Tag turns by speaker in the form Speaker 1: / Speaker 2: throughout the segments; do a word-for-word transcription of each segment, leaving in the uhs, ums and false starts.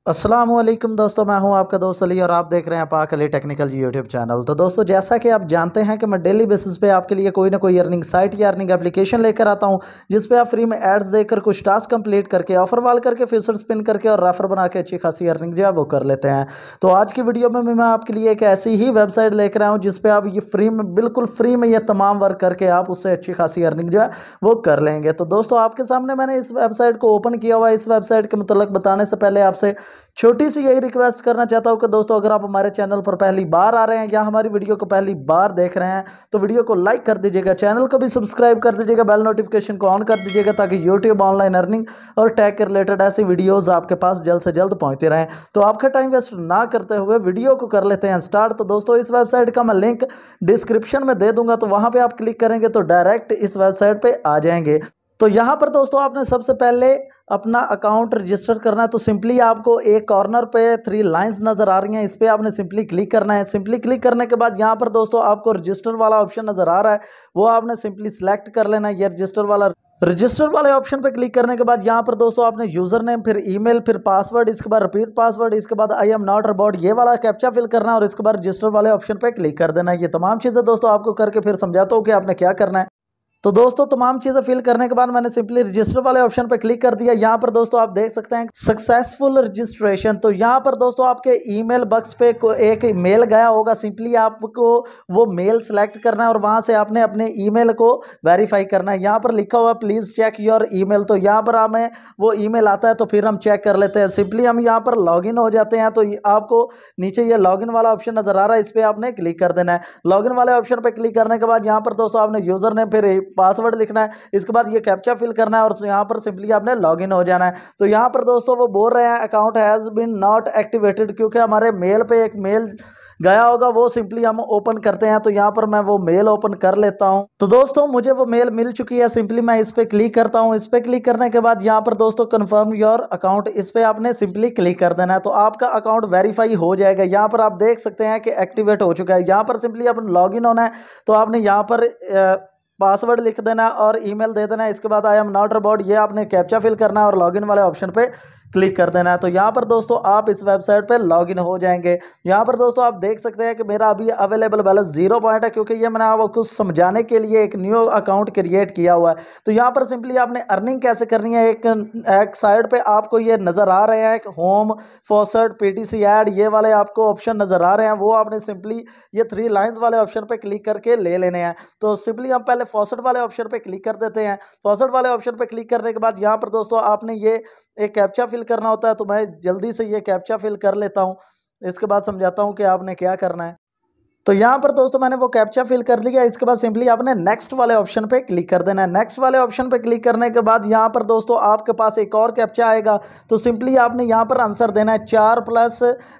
Speaker 1: अस्सलामुअलैकुम दोस्तों, मैं हूं आपका दोस्त अली और आप देख रहे हैं पाक अली टेक्निकल यूट्यूब चैनल। तो दोस्तों, जैसा कि आप जानते हैं कि मैं डेली बेसिस पे आपके लिए कोई ना कोई अर्निंग साइट या अर्निंग एप्लीकेशन लेकर आता हूं, जिस पे आप फ्री में एड्स देकर कुछ टास्क कंप्लीट करके ऑफर वाल करके फीचर स्पिन करके और रेफर बना के अच्छी खासी अर्निंग जो है वो कर लेते हैं। तो आज की वीडियो में मैं आपके लिए एक ऐसी ही वेबसाइट लेकर आया हूँ जिसपे आप ये फ्री में, बिल्कुल फ्री में ये तमाम वर्क करके आप उससे अच्छी खासी अर्निंग जो है वो कर लेंगे। तो दोस्तों, आपके सामने मैंने इस वेबसाइट को ओपन किया हुआ है। इस वेबसाइट के मुतल्लिक बताने से पहले आपसे छोटी सी यही रिक्वेस्ट करना चाहता हूं कि दोस्तों, अगर आप हमारे चैनल पर पहली बार आ रहे हैं या हमारी वीडियो को पहली बार देख रहे हैं तो वीडियो को लाइक कर दीजिएगा, चैनल को भी सब्सक्राइब कर दीजिएगा, बेल नोटिफिकेशन को ऑन कर दीजिएगा ताकि यूट्यूब ऑनलाइन अर्निंग और टैग के रिलेटेड ऐसी वीडियोस आपके पास जल्द से जल्द पहुंचते रहें। तो आपका टाइम वेस्ट ना करते हुए वीडियो को कर लेते हैं स्टार्ट। तो दोस्तों, इस वेबसाइट का मैं लिंक डिस्क्रिप्शन में दे दूंगा, तो वहां पर आप क्लिक करेंगे तो डायरेक्ट इस वेबसाइट पर आ जाएंगे। तो यहाँ पर दोस्तों, आपने सबसे पहले अपना अकाउंट रजिस्टर करना है। तो सिंपली आपको एक कॉर्नर पे थ्री लाइंस नज़र आ रही हैं, इस पर आपने सिंपली क्लिक करना है। सिंपली क्लिक करने के बाद यहाँ पर दोस्तों आपको रजिस्टर वाला ऑप्शन नज़र आ रहा है, वो आपने सिंपली सेलेक्ट कर लेना है। ये रजिस्टर वाला रजिस्टर वाले ऑप्शन पे क्लिक करने के बाद यहाँ पर दोस्तों आपने यूज़र नेम, फिर ईमेल, फिर पासवर्ड, इसके बाद रिपीट पासवर्ड, इसके बाद आई एम नॉट रोबोट ये वाला कैप्चा फिल करना है और इसके बाद रजिस्टर वाले ऑप्शन पे क्लिक कर देना है। ये तमाम चीज़ें दोस्तों आपको करके फिर समझाता हूँ कि आपने क्या करना है। तो दोस्तों, तमाम चीज़ें फिल करने के बाद मैंने सिंपली रजिस्टर वाले ऑप्शन पर क्लिक कर दिया। यहाँ पर दोस्तों आप देख सकते हैं सक्सेसफुल रजिस्ट्रेशन। तो यहाँ पर दोस्तों आपके ईमेल बॉक्स पे एक मेल गया होगा, सिंपली आपको वो मेल सेलेक्ट करना है और वहाँ से आपने अपने ईमेल को वेरीफाई करना है। यहाँ पर लिखा हुआ प्लीज़ चेक योर ईमेल। तो यहाँ पर हमें वो ईमेल आता है तो फिर हम चेक कर लेते हैं। सिंपली हम यहाँ पर लॉगिन हो जाते हैं। तो आपको नीचे ये लॉगिन वाला ऑप्शन नज़र आ रहा है, इस पर आपने क्लिक कर देना है। लॉगिन वाले ऑप्शन पर क्लिक करने के बाद यहाँ पर दोस्तों आपने यूज़र नेम, फिर पासवर्ड लिखना है, इसके बाद ये कैप्चा फिल करना है और यहाँ पर सिंपली आपने लॉगिन हो जाना है। तो यहाँ पर दोस्तों वो बोल रहे हैं account has been not activated, क्योंकि हमारे मेल पे एक मेल गया होगा, वो सिंपली हम ओपन करते हैं। तो यहाँ पर मैं वो मेल ओपन कर लेता हूँ। तो दोस्तों, मुझे वो मेल मिल चुकी है, सिंपली मैं इस पर क्लिक करता हूँ। इस पर क्लिक करने के बाद यहाँ पर दोस्तों कन्फर्म योर अकाउंट, इस पर आपने सिंपली क्लिक कर देना है। तो आपका अकाउंट वेरीफाई हो जाएगा। यहाँ पर आप देख सकते हैं कि एक्टिवेट हो चुका है। यहाँ पर सिंपली आपने लॉगिन होना है, तो आपने यहाँ पर पासवर्ड लिख देना और ईमेल दे देना है। इसके बाद आई एम नॉट रोबोट ये आपने कैप्चा फिल करना है और लॉगिन वाले ऑप्शन पे क्लिक कर देना है। तो यहाँ पर दोस्तों आप इस वेबसाइट पे लॉगिन हो जाएंगे। यहाँ पर दोस्तों आप देख सकते हैं कि मेरा अभी अवेलेबल बैलेंस जीरो पॉइंट है, क्योंकि ये मैंने आपको कुछ समझाने के लिए एक न्यू अकाउंट क्रिएट किया हुआ है। तो यहाँ पर सिंपली आपने अर्निंग कैसे करनी है, एक एक साइड पे आपको ये नज़र आ रहे हैं होम, फॉसेट, पीटीसी एड, ये वाले आपको ऑप्शन नज़र आ रहे हैं, वो आपने सिंपली ये थ्री लाइन्स वाले ऑप्शन पर क्लिक करके ले लेने हैं। तो सिंपली हम पहले फॉसेट वाले ऑप्शन पर क्लिक कर देते हैं। फॉसेट वाले ऑप्शन पर क्लिक करने के बाद यहाँ पर दोस्तों आपने ये एक कैप्चा फिल करना होता है। तो मैं जल्दी से ये कैप्चा फिल कर लेता हूँ, इसके बाद समझाता हूँ कि आपने क्या करना है। तो यहाँ पर दोस्तों मैंने वो कैप्चा फिल कर लिया। इसके बाद सिंपली आपने नेक्स्ट वाले ऑप्शन पे क्लिक कर देना है। नेक्स्ट वाले ऑप्शन पे क्लिक करने के बाद यहाँ पर दोस्तों आपके पास एक और कैप्चा आएगा। तो सिंपली आपने यहाँ पर आंसर देना है चार प्लस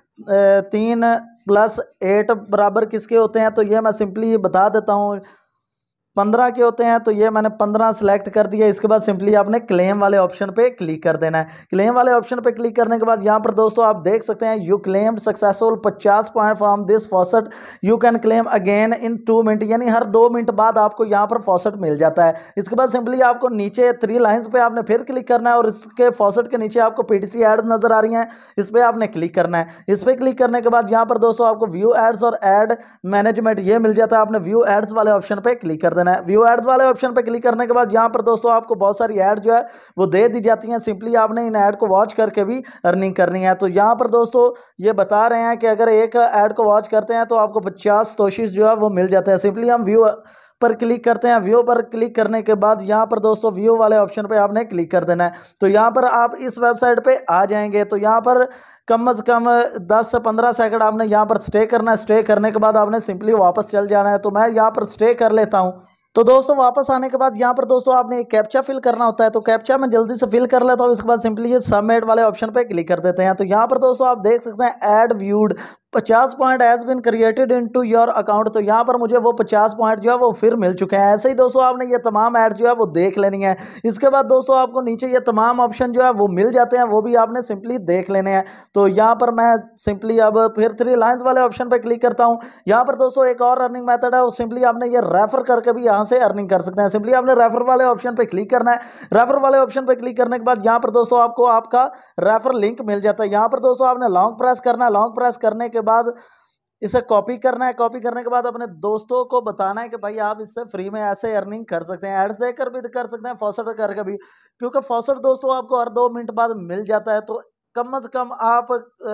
Speaker 1: तीन प्लस एट बराबर किसके होते हैं। तो ये मैं सिंपली बता देता हूँ, पंद्रह के होते हैं। तो ये मैंने पंद्रह सेलेक्ट कर दिया। इसके बाद सिंपली आपने क्लेम वाले ऑप्शन पे क्लिक कर देना है। क्लेम वाले ऑप्शन पे क्लिक करने के बाद यहाँ पर दोस्तों आप देख सकते हैं यू क्लेम्ड सक्सेसफुल पचास point from this faucet, you can claim again in two minute, यानी हर दो मिनट बाद आपको यहाँ पर फॉसेट मिल जाता है। इसके बाद सिंपली आपको नीचे थ्री लाइन्स पे आपने फिर क्लिक करना है और इसके फॉसेट के नीचे आपको पीटीसी एड्स नजर आ रही हैं, इस पर आपने क्लिक करना है। इस पर क्लिक करने के बाद यहाँ पर दोस्तों आपको व्यू एड्स और एड मैनेजमेंट ये मिल जाता है। आपने व्यू एड्स वाले ऑप्शन पे क्लिक कर देना है। व्यू एड्स वाले ऑप्शन पे क्लिक करने के बाद यहाँ पर दोस्तों आपको बहुत सारी ऐड जो है वो दे दी जाती हैं। सिंपली आपने इन ऐड को वॉच करके भी अर्निंग करनी है। तो यहाँ पर दोस्तों ये बता रहे हैं कि अगर एक ऐड को वॉच करते हैं तो आपको पचास तोशिश जो है वो मिल जाता है। सिंपली हम व्यू पर क्लिक करते हैं। व्यू पर क्लिक करने के बाद यहाँ पर दोस्तों व्यू वाले ऑप्शन पे आपने क्लिक कर देना है। तो यहाँ पर आप इस वेबसाइट पे आ जाएंगे। तो यहाँ पर कम से कम दस से पंद्रह सेकंड आपने यहाँ पर स्टे करना है। स्टे करने के बाद आपने सिंपली वापस चल जाना है। तो मैं यहाँ पर स्टे कर लेता हूँ। तो दोस्तों वापस आने के बाद यहाँ पर दोस्तों आपने एक कैप्चा फिल करना होता है। तो कैप्चा मैं जल्दी से फिल कर लेता हूँ। इसके बाद सिंपली ये सबमिट वाले ऑप्शन पे क्लिक कर देते हैं। तो यहाँ पर दोस्तों आप देख सकते हैं ऐड व्यूड पचास point has been created into your account. तो यहाँ पर मुझे वो पचास पॉइंट जो है वो फिर मिल चुके हैं। ऐसे ही दोस्तों आपने ये तमाम ऐड्स जो है वो देख लेनी है। इसके बाद दोस्तों आपको नीचे ये तमाम ऑप्शन जो है वो मिल जाते हैं, वो भी आपने सिंपली देख लेने हैं। तो यहाँ पर मैं सिंपली अब फिर थ्री लाइन्स वाले ऑप्शन पर क्लिक करता हूँ। यहाँ पर दोस्तों एक और अर्निंग मेथड है, वो सिंपली आपने ये रेफर करके भी यहाँ से अर्निंग कर सकते हैं। सिंपली आपने रेफर वाले ऑप्शन पर क्लिक करना है। रेफर वाले ऑप्शन पर क्लिक करने के बाद यहाँ पर दोस्तों आपको आपका रेफर लिंक मिल जाता है। यहाँ पर दोस्तों आपने लॉन्ग प्रेस करना है। लॉन्ग प्रेस करने के बाद इसे कॉपी करना है। कॉपी करने के बाद अपने दोस्तों को बताना है कि भाई आप इससे फ्री में ऐसे अर्निंग कर सकते हैं। एड्स देकर भी कर सकते हैं, फॉसेट करके भी, क्योंकि फॉसेट दोस्तों आपको हर दो मिनट बाद मिल जाता है। तो कम से कम आप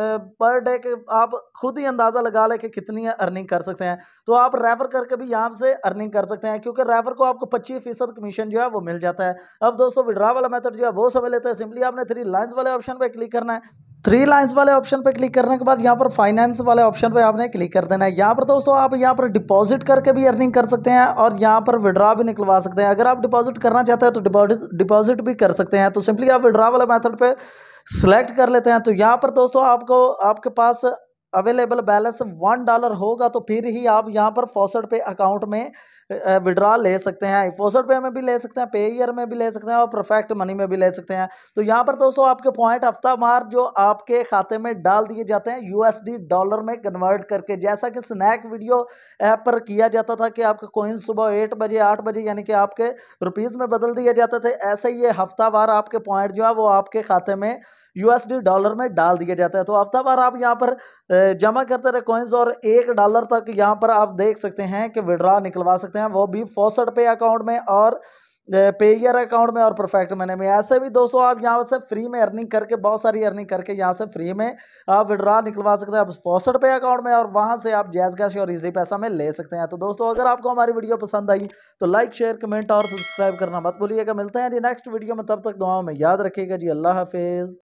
Speaker 1: पर डे के आप खुद ही अंदाज़ा लगा लें कि कितनी अर्निंग कर सकते हैं। तो आप रेफर करके भी यहाँ से अर्निंग कर सकते हैं, क्योंकि रेफर को आपको पच्चीस फीसद कमीशन जो है वो मिल जाता है। अब दोस्तों विड्रॉ वाला मेथड जो है वो समझ लेते हैं। सिंपली आपने थ्री लाइन्स वाले ऑप्शन पर क्लिक करना है। थ्री लाइन्स वाले ऑप्शन पे क्लिक करने के बाद यहाँ पर फाइनेंस वाले ऑप्शन पे आपने क्लिक कर देना है। यहाँ पर दोस्तों आप यहाँ पर डिपॉजिट करके भी अर्निंग कर सकते हैं और यहाँ पर विड्रॉ भी निकलवा सकते हैं। अगर आप डिपॉजिट करना चाहते हैं तो डिपॉजिट डिपॉजिट भी कर सकते हैं। तो सिंपली आप विड्रॉ वाले मेथड पे सिलेक्ट कर लेते हैं। तो यहाँ पर दोस्तों आपको आपके पास अवेलेबल बैलेंस वन डॉलर होगा तो फिर ही आप यहाँ पर फॉसेट पे अकाउंट में विड्रॉ ले सकते हैं। फॉसेट पे में भी ले सकते हैं, पेयर में भी ले सकते हैं और परफेक्ट मनी में भी ले सकते हैं। तो यहाँ पर दोस्तों आपके पॉइंट हफ्ता मार जो आपके खाते में डाल दिए जाते हैं यूएसडी डॉलर में कन्वर्ट करके, जैसा कि स्नैक वीडियो ऐप पर किया जाता था कि आपके कॉइन्स सुबह एट बजे आठ बजे यानी कि आपके रुपीज़ में बदल दिए जाते थे। ऐसे ही ये हफ्ता वार आपके पॉइंट जो है वो आपके खाते में यूएसडी डॉलर में डाल दिए जाते हैं। तो हफ्ता बार आप यहाँ पर जमा करते रहे कॉइन्स और एक डॉलर तक यहाँ पर आप देख सकते हैं कि विड्रॉ निकलवा सकते हैं, वो भी फॉसेट पे अकाउंट में और पेयर अकाउंट में और परफेक्ट मनी में। ऐसे भी दोस्तों आप यहाँ से फ्री में अर्निंग करके बहुत सारी अर्निंग करके यहाँ से फ्री में आप विड्रॉ निकलवा सकते हैं फॉसेट पे अकाउंट में, और वहाँ से आप जैज़ कैश और इजी पैसा में ले सकते हैं। तो दोस्तों अगर आपको हमारी वीडियो पसंद आई तो लाइक शेयर कमेंट और सब्सक्राइब करना मत भूलिएगा। मिलते हैं जी नेक्स्ट वीडियो में, तब तक दुआओं में याद रखिएगा जी। अल्लाह हाफिज़।